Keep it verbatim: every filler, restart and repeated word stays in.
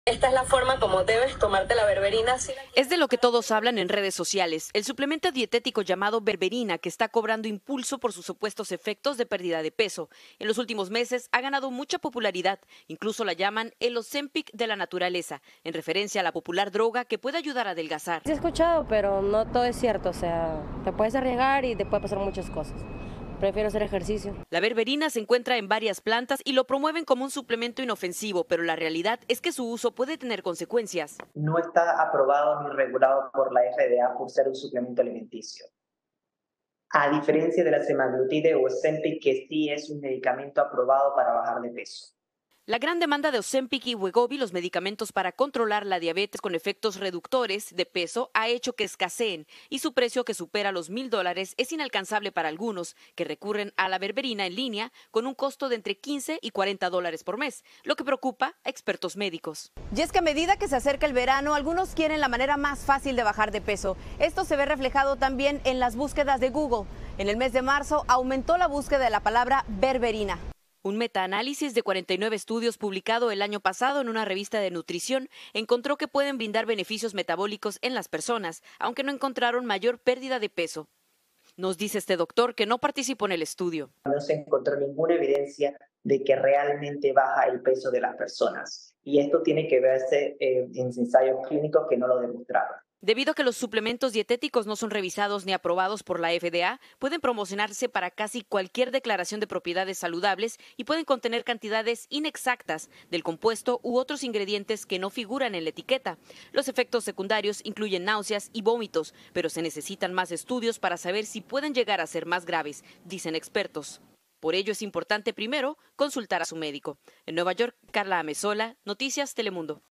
Esta es la forma como debes tomarte la berberina. Es de lo que todos hablan en redes sociales. El suplemento dietético llamado berberina, que está cobrando impulso por sus supuestos efectos de pérdida de peso. En los últimos meses ha ganado mucha popularidad. Incluso la llaman el Ozempic de la naturaleza, en referencia a la popular droga que puede ayudar a adelgazar. Sí he escuchado, pero no todo es cierto. O sea, te puedes arriesgar y te puede pasar muchas cosas. Prefiero hacer ejercicio. La berberina se encuentra en varias plantas y lo promueven como un suplemento inofensivo, pero la realidad es que su uso puede tener consecuencias. No está aprobado ni regulado por la F D A por ser un suplemento alimenticio. A diferencia de la semaglutida o Ozempic, que sí es un medicamento aprobado para bajar de peso. La gran demanda de Ozempic y Wegovy, los medicamentos para controlar la diabetes con efectos reductores de peso, ha hecho que escaseen y su precio, que supera los mil dólares, es inalcanzable para algunos que recurren a la berberina en línea con un costo de entre quince y cuarenta dólares por mes, lo que preocupa a expertos médicos. Y es que a medida que se acerca el verano, algunos quieren la manera más fácil de bajar de peso. Esto se ve reflejado también en las búsquedas de Google. En el mes de marzo aumentó la búsqueda de la palabra berberina. Un metaanálisis de cuarenta y nueve estudios publicado el año pasado en una revista de nutrición encontró que pueden brindar beneficios metabólicos en las personas, aunque no encontraron mayor pérdida de peso. Nos dice este doctor que no participó en el estudio. No se encontró ninguna evidencia de que realmente baja el peso de las personas. Y esto tiene que verse eh, en ensayos clínicos que no lo demostraron. Debido a que los suplementos dietéticos no son revisados ni aprobados por la F D A, pueden promocionarse para casi cualquier declaración de propiedades saludables y pueden contener cantidades inexactas del compuesto u otros ingredientes que no figuran en la etiqueta. Los efectos secundarios incluyen náuseas y vómitos, pero se necesitan más estudios para saber si pueden llegar a ser más graves, dicen expertos. Por ello es importante primero consultar a su médico. En Nueva York, Carla Amezola, Noticias Telemundo.